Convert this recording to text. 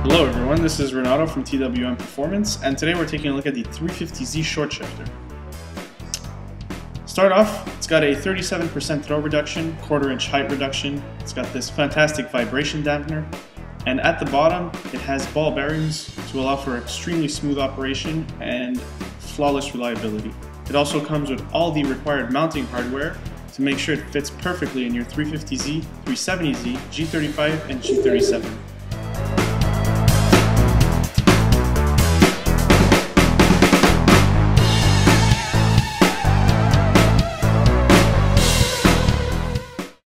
Hello everyone, this is Renato from TWM Performance, and today we're taking a look at the 350z short shifter. Start off, it's got a 37% throw reduction, quarter-inch height reduction, it's got this fantastic vibration dampener, and at the bottom it has ball bearings to allow for extremely smooth operation and flawless reliability. It also comes with all the required mounting hardware to make sure it fits perfectly in your 350z, 370z, G35, and G37.